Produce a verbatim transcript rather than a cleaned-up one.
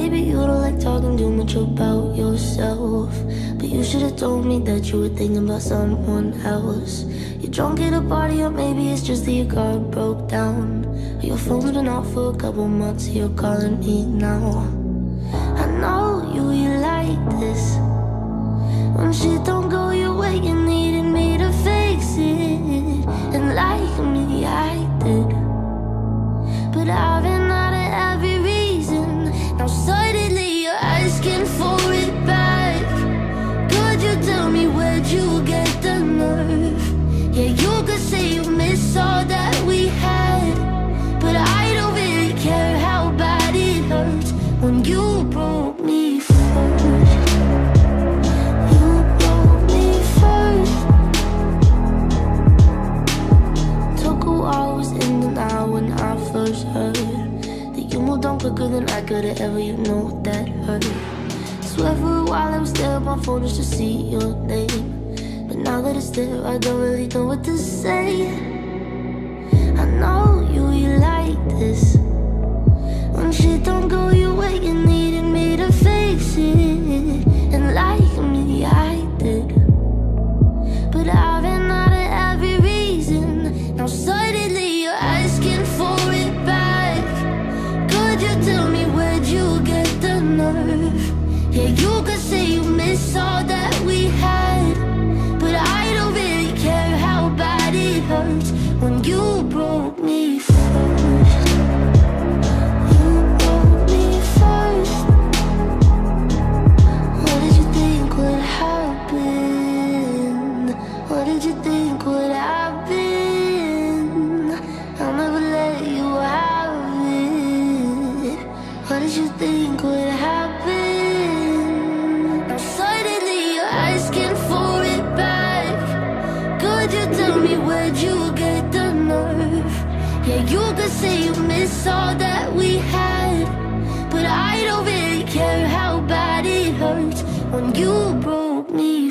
maybe you don't like talking too much about yourself, but you should've told me that you were thinking about someone else. You're drunk at a party, or maybe it's just that your car broke down, or your phone's been off for a couple months, you're calling me now. I know you, you like this. When shit don't go your way, you needed me to fix it, and like me, I did. But I've been out of every reason. Now suddenly you're asking for it back. Could you tell me where'd you get the nerve? Yeah, you could say you miss all that we had, but I don't really care how bad it hurts when you broke me first. You broke me first. Took a while, was in denial when I first heard that you moved on quicker than I could've ever, you know that hurt. Swear for a while I was there on my phone just to see your name, but now that it's there, I don't really know what to say. I know you, you like this. When shit don't go your way, you needed me to fix it, and like me, I did. But I've been out of every reason. Now suddenly you're asking for it back. Could you tell me where'd you get the nerve? Yeah, you could say you miss all that we had, but I don't really care how bad it hurts when you broke me first. You broke me first. What did you think would happen? What did you think would happen? I'll never let you have it. What did you think would happen? Now suddenly you're asking for it back. Could you tell me where'd you get the nerve? Yeah, you could say you miss all that we had, but I don't really care how bad it hurts when you broke me